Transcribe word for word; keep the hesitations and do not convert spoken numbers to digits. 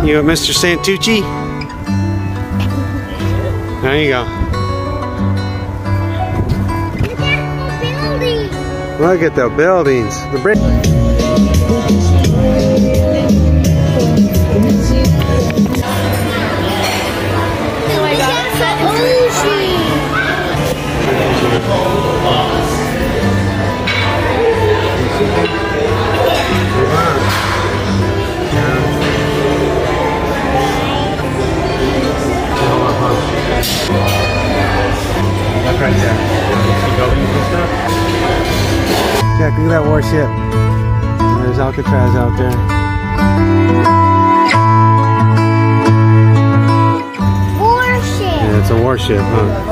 You and Mister Santucci? There you go. Look at the buildings. The brick. Look right there. See buildings and stuff? Jack, look at that warship. There's Alcatraz out there. Warship. Yeah, it's a warship, huh?